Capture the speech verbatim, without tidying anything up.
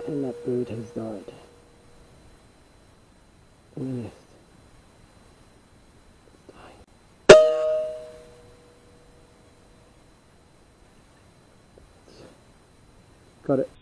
And that bird has died. Yes. Got it.